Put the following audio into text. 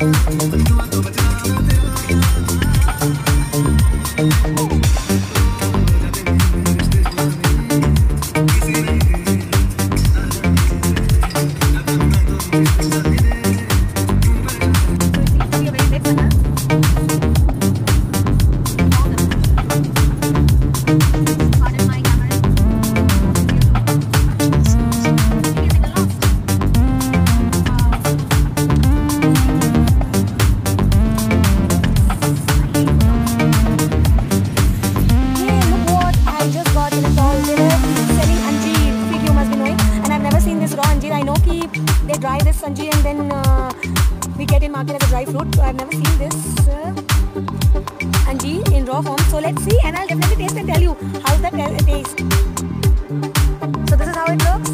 They dry this sanjeev and then we get in market as a dry fruit. So I've never seen this anjeer in raw form. So let's see, and I'll definitely taste and tell you how's that taste. So this is how it looks.